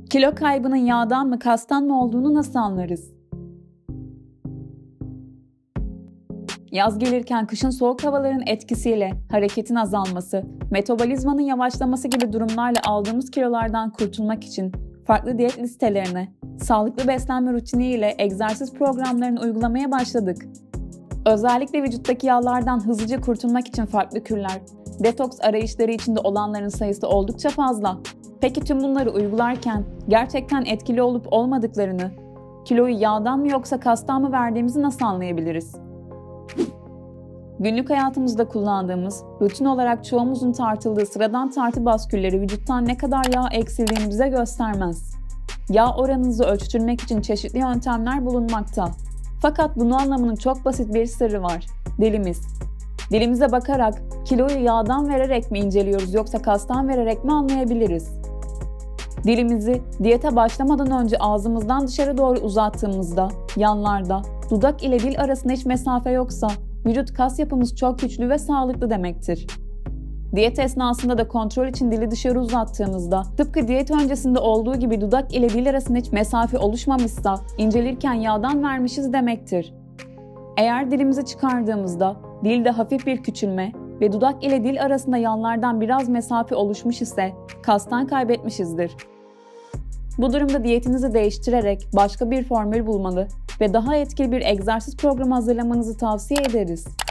Kilo kaybının yağdan mı kastan mı olduğunu nasıl anlarız? Yaz gelirken kışın soğuk havaların etkisiyle hareketin azalması, metabolizmanın yavaşlaması gibi durumlarla aldığımız kilolardan kurtulmak için farklı diyet listelerine, sağlıklı beslenme rutini ile egzersiz programlarını uygulamaya başladık. Özellikle vücuttaki yağlardan hızlıca kurtulmak için farklı kürler, detoks arayışları içinde olanların sayısı oldukça fazla. Peki tüm bunları uygularken gerçekten etkili olup olmadıklarını, kiloyu yağdan mı yoksa kastan mı verdiğimizi nasıl anlayabiliriz? Günlük hayatımızda kullandığımız, rutin olarak çoğumuzun tartıldığı sıradan tartı baskülleri vücuttan ne kadar yağ eksildiğini bize göstermez. Yağ oranınızı ölçtürmek için çeşitli yöntemler bulunmakta. Fakat bunu anlamanın çok basit bir sırrı var. Dilimiz. Dilimize bakarak kiloyu yağdan vererek mi inceliyoruz yoksa kastan vererek mi anlayabiliriz? Dilimizi diyete başlamadan önce ağzımızdan dışarı doğru uzattığımızda, yanlarda, dudak ile dil arasında hiç mesafe yoksa vücut kas yapımız çok güçlü ve sağlıklı demektir. Diyet esnasında da kontrol için dili dışarı uzattığımızda, tıpkı diyet öncesinde olduğu gibi dudak ile dil arasında hiç mesafe oluşmamışsa, incelirken yağdan vermişiz demektir. Eğer dilimizi çıkardığımızda, dilde hafif bir küçülme ve dudak ile dil arasında yanlardan biraz mesafe oluşmuş ise, kastan kaybetmişizdir. Bu durumda diyetinizi değiştirerek başka bir formül bulmalı ve daha etkili bir egzersiz programı hazırlamanızı tavsiye ederiz.